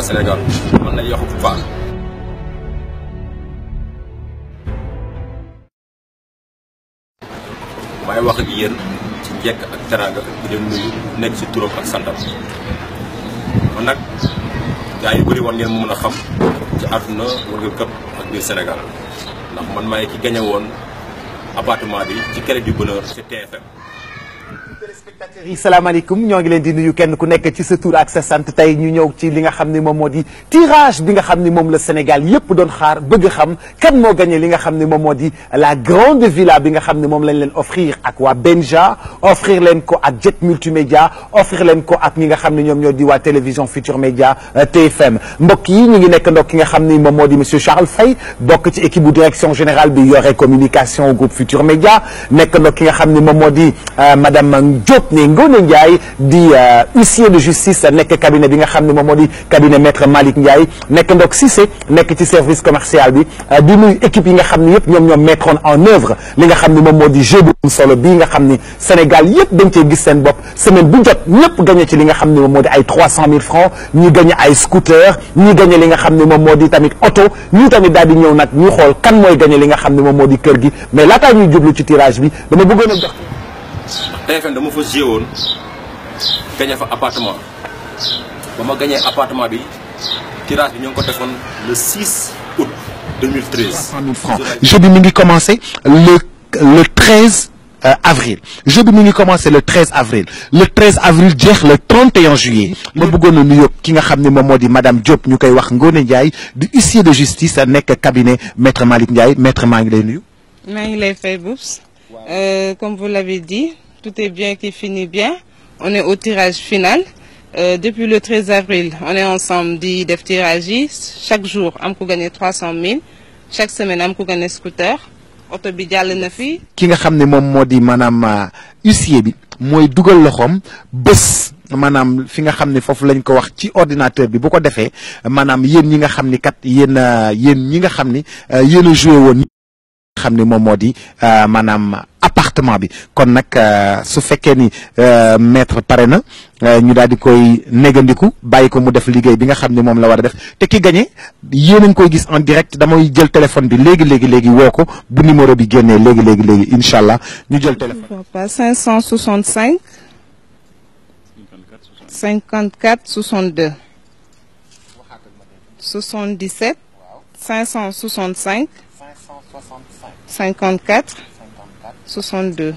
Sénégal man la Yakhouba Fall. may wax ak yéen ci njekk ak teraanga di leen nuyu nekk ci turam ak santam man nag gars yu bëri war ngeen mu mën a xam ci àdduna war nga këpp ak biir Sénégal ndax man maay ki gañe woon appartement bi ci Clé du Bonheur ci TFM. téléspectateurs yi salaamaaleykum ñoo ngi leen di nuyu kenn ku nekk ci sa tur ak sa sant tey ñu ñëw ci li nga xam ne moom moo di tirage bi nga xam ne moom la Sénégal yépp doon xaar bëgg xam kan moo gagné li nga xam ne moom moo di la grande villa bi nga xam ne moom lañ leen offrir ak waa Benja offrir leen ko ak Jet Multimédia offrir leen ko ak ñi nga xam ne ñoom ñoo di waa télévision Futur Média TFM mbokk yi ñu ngi nekk ndok ki nga xam ne moom moo di monsieur Charles Faye bokk ci équipe bu direction générale bi yore communication groupe Futur Média nekk ndok ki nga xam ne moom moo di madame Diop ne Ngone Ndiaye di huissier de justice nekk cabinet bi nga xam ne moom moo di cabinet maître Malick Ndiaye nekk ndok Cissé nekk ci service commercial bi di nuyu équipe yi nga xam ne yëpp ñoom mettroon en œuvre li nga xam ne moom moo di jeu bu solo bii nga xam ni Sénégal yëpp dañ cee gis seen bopp semaine bu jot ñëpp gagné ci li nga xam ne moom moo di ay 300 000 francs ñi gagné ay scooter ñi gagné li nga xam ne moom moo di tamit oto ñi tamit daal di ñëw nag ñu xool kan mooy gagné li nga xam ne moom moo di kër gi mais laataa ñuy jublu ci tirage bi dama bëggoon a jox TFM dama fa joué woon gagné fa appartement ba ma gagné appartement bi tirage bi ñoo ngi ko defoon le 6 août 2013. 300 000 francs jeu bi mi ngi commencé le 13 avril jeu bi mi ngi commencé le 13 avril le 13 avril jeex le 31 juillet ma bëggoon a nuyu ki nga xam ne moom moo di madame Diop ñu koy wax Ngone Ndiaye du huissier de justice nekk cabinet maître Malick Ndiaye maître maa ngi lay nuyu. maa ngi lay fay Boubs. Comme vous l'avez dit, tout est bien qui finit bien. On est au tirage final. Depuis le 13 avril, on est ensemble di def tirage yi chaque jour am ko gagné 300 000 chaque semaine am ko gagné scooter oto bi jàll na fi. ki nga xam ne moom moo di maanaam huissier bi mooy dugal loxoom bés maanaam fi nga xam ne foofu lañ ko wax ci ordinateur bi bu ko defee maanaam yéen ñi nga xam ni kat yéen ñi nga xam ni yéen a joué woon. xam ne moom moo di maanaam appartement bi kon nag su fekkee ni maître pare na ñu daal di koy négandiku bàyyi ko mu def liggéey bi nga xam ne moom la war a def te ki gagné yéen a ngi koy gis en direct damay jël téléphone bi léegi woo ko bu numéro bi génnee léegi incha allah ñu jël téléphone. 565 54 62 77 565 54 62.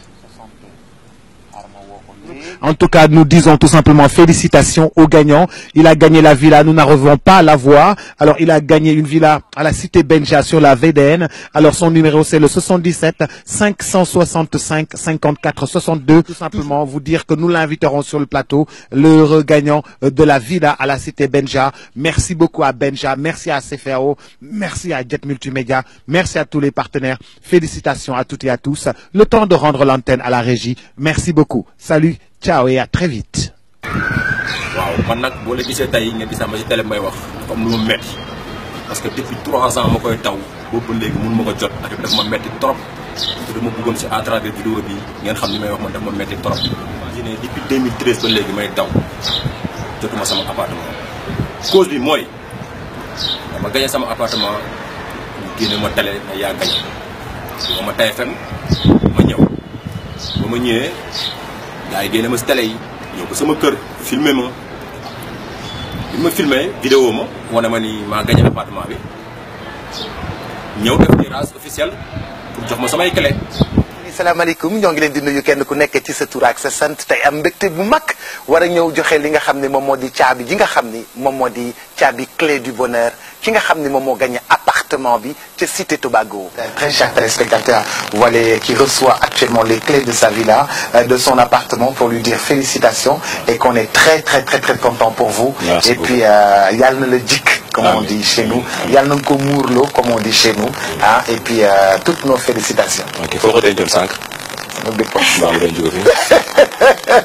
En tout cas, nous disons tout simplement félicitations au gagnant. Il a gagné la villa, nous n'arrivons pas à la voir. Alors, il a gagné une villa à la cité Benja sur la VDN. Alors, son numéro, c'est le 77 565 54 62. Tout simplement, vous dire que nous l'inviterons sur le plateau, l'heureux gagnant de la villa à la cité Benja. Merci beaucoup à Benja, merci à CFAO, merci à Jet Multimédia, merci à tous les partenaires. Félicitations à toutes et à tous. Le temps de rendre l'antenne à la régie. Merci beaucoup. Salut. Ciao et à très vite. waaw man nag boo la gisee tey nga gis ma ci télé may wax comme lu ma metti parce que depuis 3 ans ma koy taw boobu ba léegi mënu ma ko jot ak daf ma metti trop te dama bëggoon si à travers vidéo bi ngeen xam ni may wax man daf ma metti trop. imaginez depuis 2013 ba léegi may daw jotuma sama appartement cause bi mooy dama gagné sama appartement ñu génne ma télé ne yaa gagné ba ma TFM ma ñëw ba ma ñëwee. gaa yi génne ma si télé yi ñëw ko sama kër filmé ma bi ma filmé vidéo ma wane ma ni maa gagné appartement bi ñëw def tirage officiel pour jox ma samay clé. salaamaaleykum ñoo ngi leen di nuyu kenn ku nekk ci sa tur ak sa sant tey am mbégte bu mag war a ñëw joxe li nga xam ne moom moo di caabi ji nga xam ni moom moo di caabi Clé du Bonheur ki nga xam ni moom moo gagné appartement bi ca Cité Tobago. Très chers téléspectateurs, voilà qui reçoit actuellement les clés de sa villa, de son appartement pour lui dire félicitations et qu'on est très content pour vous. Merci et beaucoup. puis yàlla na la jikk comme on dit chez nous, yàlla na ko muurloo comme on dit chez nous ah et puis toutes nos félicitations. ok foo ko dencoon sànq. ma bëgg ko. maa ngi leen jóge fii.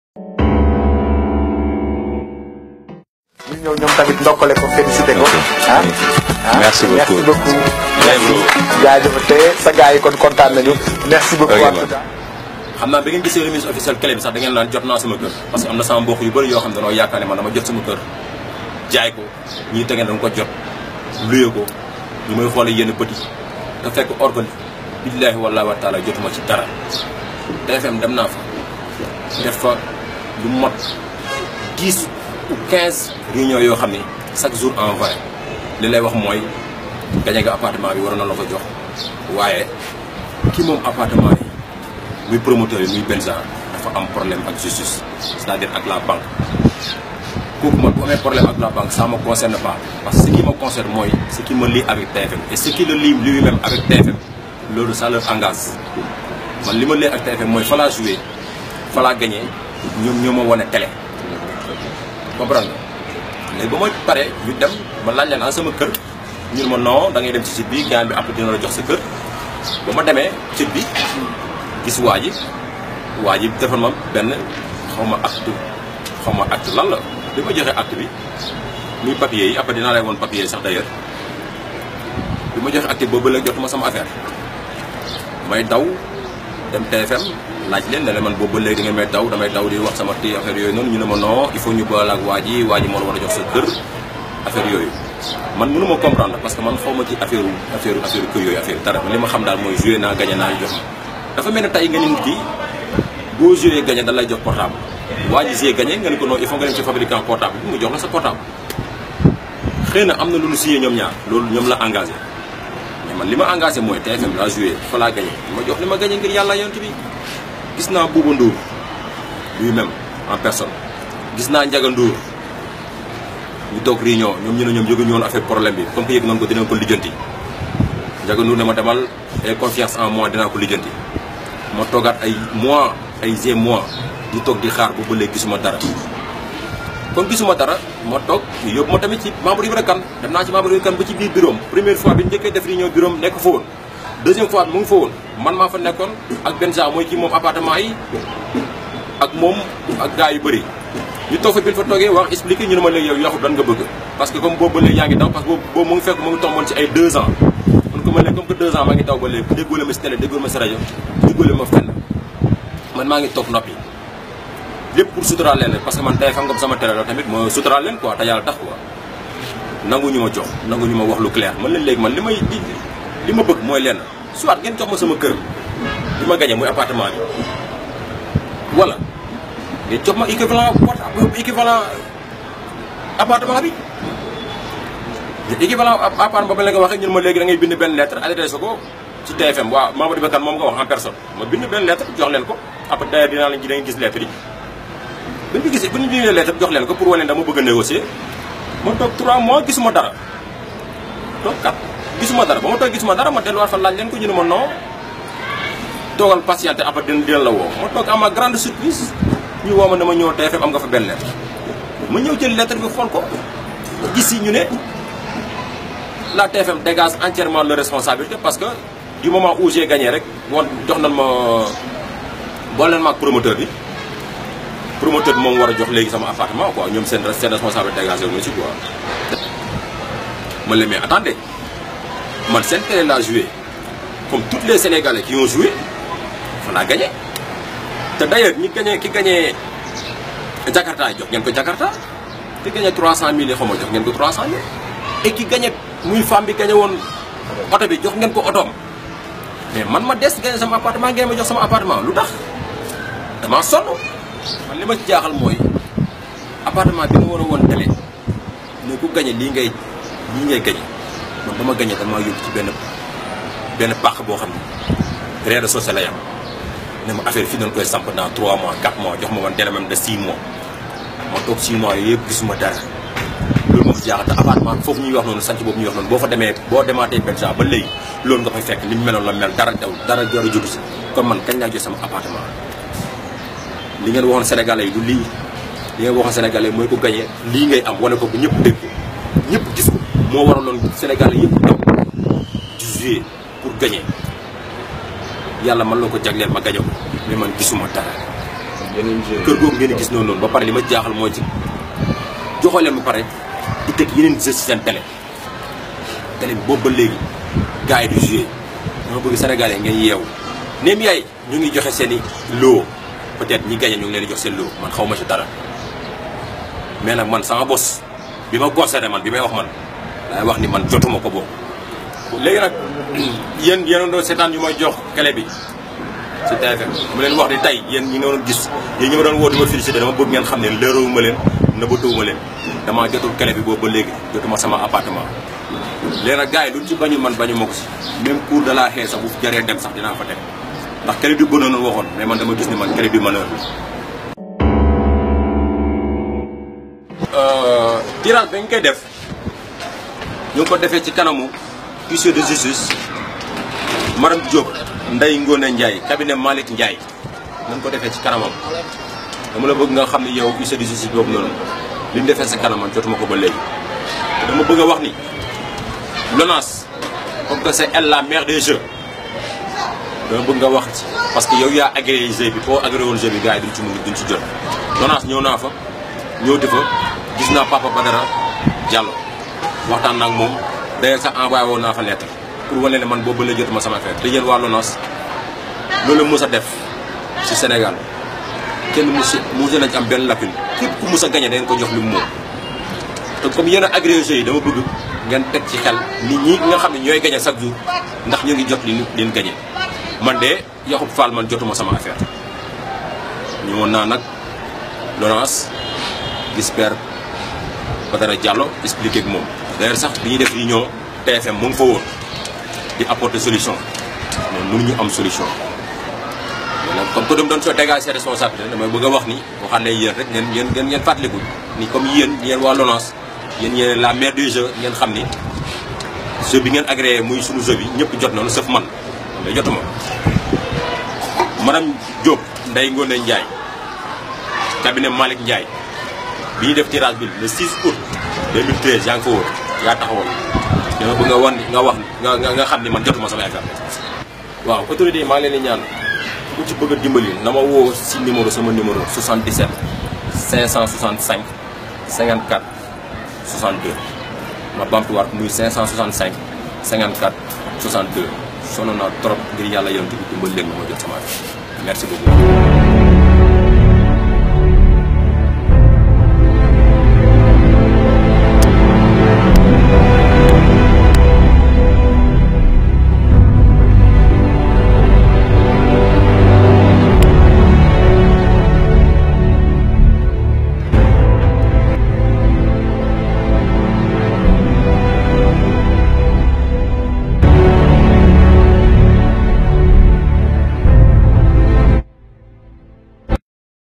ñu ñëw ñoom tamit ndokkale ko félicité ko. ah merci beaucoup merci beaucoup. jaajëfatee sa gars yi kon kontaan nañu. merci beaucoup en tout cas. xam naa ba ngeen gisee remise officielle clé bi sax da ngeen naan jot naa sama kër parce que am na sama mbokk yu bëri yoo xam ne dañoo yaakaar ne man dama jot sama kër jaay ko ñii tege da nga ko jot luye ko ñu may xoole yenn bët yi te fekk organ billaahi wallaahi wa taala jotuma ci dara. TFM dem naa fa def fa lu mot 10 ou 15 réunions yoo xam ne chaque jour envoyé li lay wax mooy gañe nga appartement bi waroon na la ko jox waaye ki moom appartement yi muy promoteur yi muy Benza dafa am problème ak justice c'est-à-dire ak la banque. kooku man bu amee problème ak la banque ça me concerne pas parce que ce qui me concerne mooy ce qui me lie avec TFM et ce qui le lie lui-même avec TFM loolu ça leur engage man li ma lie ak TFM mooy fa laa joué fa laa gagné ñoom ñoo ma wane télé comprendre nga léegi ba ma pare ñu dem ma laaj leen sama kër ñu ne ma non da ngay dem ci site bi gaan bi après dina la jox sa kër ba ma demee site bi gis waa ji defal ma benn xaw ma acte lan la li ma joxe acte bi muy papier yi après dinaa lay woon papier yi sax d'ailleurs bi ma joxe acte bi boobu léegi jotuma sama affaire may daw dem TFM laaj leen ne la man boobu léegi da ngeen may daw damay daw di wax sama ti affaire yooyu noonu ñu ne ma non il faut ñu boole ak waa ji moo la war a jox sa kër affaire yooyu man mënu ma comprendre parce que man xaw ma ci affaire kër yooyu affaire dara li ma xam daal mooy joué naa gagné naa jox ma dafa mel ne tey nga ni nit ki boo joué gagné da lay jox portable waa ji see gagné nga ne ko non il faut nga dem ci fabricant portable bi mu jox la sa portable xëy na am na lu ñu signé ñoom ñaar loolu ñoom la engagé mais man li ma engagé mooy TFM laa joué fa laa gagné li ma jox li ma gagné ngir yàlla yonent bi gis naa Bouba Ndour lui-même en personne gis naa Ndiaga Ndour ñu toog réunion ñoom ñu ne ñoom yëgu ñu woon affaire problème bi comme que yëg noonu ko dinañ ko lijjanti Ndiaga Ndour ne ma demal et confiance en moi dinaa ko lijjanti ma toogaat ay mois di toog di xaar bu ba léegi gisuma dara comme gisuma dara ma toog ñu yóbbu ma tamit ci membre Ibra Kane dem naa ci membre Ibra Kane ba ci biir bureau première fois bi ñu njëkkee def réunion bureau nekk fa woon deuxième fois bi mu ngi fa woon man maa fa nekkoon ak Benza mooy kii moom appartement yi ak moom ak gars yu bëri ñu toog fa bi fa toogee wax expliqué ñu ne ma léegi yow yaxut lan nga bëgg parce que comme boobu ba léegi yaa ngi daw parce que boobu mu ngi fekk mu ngi tomboon ci ay 2 ans man ko ma léegi comme que 2 ans maa ngi daw ba léegi déggoo ma si télé déggoo ma si rajo déggoo ma fenn man maa ngi toog noppi lépp pour suturaal leen parce que man tey xam nga sama télé la tamit mooy suturaal leen quoi te yàlla tax quoi nangu ñu ma jox nangu ñu ma wax lu clair man leen léegi man li ma bëgg mooy lenn soit ngeen jox ma sama kër li ma gagné muy appartement bi wala ngeen jox ma équivalent appartement bi équivalent appartement ba la nga waxee ñun ma léegi da ngay bind benn lettre adressé ko ci TFM waaw Mamadou Bakane moom nga wax en personne ma bind benn lettre jox leen ko après d'ailleurs dinaa leen ji da ngeen gis lettre yi bu ñu gisee bu ñu bindee lettre jox leen ko pour wane dama bëgg a négocier ma toog 3 mois gisuma dara toog 4 gisuma dara ba ma toog gisuma dara ma delluwaat fa laaj leen ko ñu ne ma non toogal patienté après dina la woo ma toog à ma grande surprise ñu woo ma ne ma ñëw TFM am nga fa benn lettre ma ñëw jël lettre bi xool ko gis yi ñu ne la TFM dégage entièrement leur responsabilité parce que du moment où j'ai gagné rek woon jox nañ ma boole leen ma ak promoteur bi moom war a jox léegi sama appartement quoi ñoom seen responsabilité dégagé wu ma ci quoi. man la mais attendez man seen télé laa joué comme tous les Sénégalais qui ont joué fa laa gagné te d'ailleurs ki gagné Jakarta jox ngeen ko Jakarta ki gagné 300000 yi xaw ma jox ngeen ko 300000 et ki gagné muy femme bi gagné woon oto bi jox ngeen ko otoom mais man ma des gagné sama appartement ngeen ma jox sama appartement lu tax damaa sonn man li ma ci jaaxal mooy appartement bi nga war a woon télé ne ku gagné lii ngay gagné man ba ma gagné damaa yóbbu ci benn pàq boo xam ne réseau social la yam ne ma affaire fii dañ koy samp dans 3 mois 4 mois jox ma woon délai même de 6 mois ma toog 6 mois yooyu yëpp gisuma dara loolu moom jaaxal te appartement foofu ñuy wax noonu sanc boobu ñuy wax noonu boo fa demee boo demaatee Benza ba léegi loolu nga fay fekk ni mu meloon la mel dara jar a jógu si kon man kañ laa jot sama appartement li ngeen waxoon Sénégalais yi du lii li ngeen waxoon Sénégalais mooy ko gagné lii ngay am wane ko bu ñëpp dégg ko ñëpp gis ko moo waraloon Sénégalais yëpp daw di jouer pour gagner yàlla man la ko jagleel ma gagné ko mais man gisuma dara. kër googu ngeen gis noonu ba pare li ma jaaxal mooy ci joxoo leen ba pare di teg yeneen jeux ci seen télé bi boobu ba léegi gars yi di jouer dama bëgg Sénégalais ngeen yeewu neem yaay ñu ngi joxe seen i loo peut-être ñi gagné ñu ngi leen di jox seen loo man xaw ma ci dara mais nag man sama bos bi ma concerné man bi may wax man laay wax ni man jotuma ko boobu. léegi nag yéen doon seetaan yu may jox clé bi ci TFM mu leen wax ni tey yéen ñi nga doon gis yéen ñi ma doon woo di ma félicité dama bëgg ngeen xam ne leeraluma leen nëbbatuma leen damaa jotul clé bi boobu ba léegi jotuma sama appartement. léegi nag gars yi luñ ci bañu man bañu ma ko si même cours de la xee sax bu jaree dem sax dinaa fa dem ndax clé du bonheur noonu waxoon mais man dama gis ni man clé du malheur tirage ba nga koy def ñu ngi ko defee ci kanamu huissier de justice madame Diop Ndeye Ngone Ndiaye cabinet Malick Ndiaye nañ ko defee ci kanamam dama la bëgg nga xam ne yow huissier de justice boobu noonu li ñu defee sa kanamam jotuma ko ba léegi te dama bëgg a wax ni LONASE comme que c'est elle la mère des jeux dama bëgg nga wax ci parce que yow yaa agréé jeu bi boo agréé woon jeu bi gars yi duñ ci jot LONASE ñëw naa fa ñëwti fa gis naa Papa Badara Diallo waxtaan naa ak moom d'ailleurs sax envoyé woon naa fa lettre pour wane ne man boobu ba la jotuma sama affaire te yéen waa LONASE loolu mës a def ci Sénégal kenn mos nañ am benn lacune képp ku mos a gagné da ngeen ko jox li mu moom te comme yéen a agréé jeu yi dama bëgg ngeen teg ci xel nit ñi nga xam ne ñooy gagné chaque jour ndax ñu ngi jot li leen gagné man de Yacoub Fall man jotuma sama affaire ñëwoon naa nag LONASE gis Père Badara Diallo expliqué ak moom d'ailleurs sax bi ñuy def réunion TFM mu ngi fa woon di apporter solution mais mënuñu am solution donc comme que dama doon soo dégager ses responsabilités damay bëgg a wax ni waxaat lay yéen rek ngeen fàttaliku ni comme yéen waa LONASE yéen la mère du jeu ngeen xam ni jeu bi ngeen agréé muy sunu jeu bi ñëpp jot noonu sauf man mais jotuma madame Diop Ndeye Ngone Ndiaye cabinet Malick Ndiaye bi ñuy def tirage bi le 6 août 2013 yaa ngi fa wóor yaa taxawoon dama bëgg nga xam ni man jotuma sama affaire waaw autorité yi maa ngi leen di ñaan ku ci bëgg a dimbali na ma woo si sama numéro 77 565 54 62 ma bamtuwaat muy 565 54 62 sonn naa trop ngir yàlla yonent bi dimbali leen ma jot sama affaire merci beaucoup